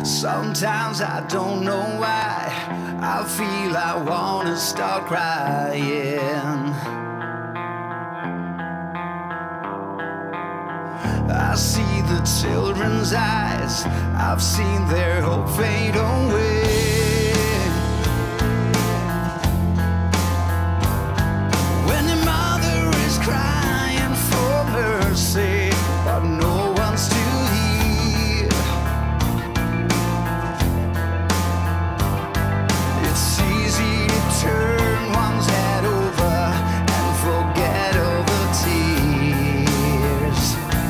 Sometimes I don't know why I feel I wanna start crying. I see the children's eyes, I've seen their hope fade away. When the mother is crying for mercy, but no one's to hear. It's easy to turn one's head over and forget all the tears.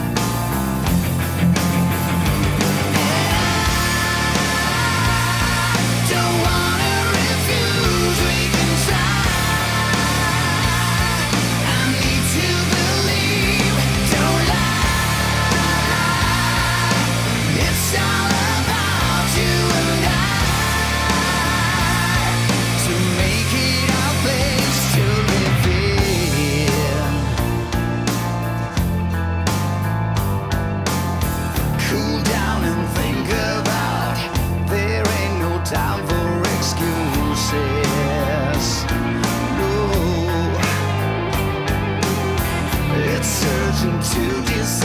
Don't wanna refuse, we can try. I need to believe, don't lie. It's all about you and I, to make it our place to live in. Cool down and think about, there ain't no time for excuses. No, it's urgent to decide.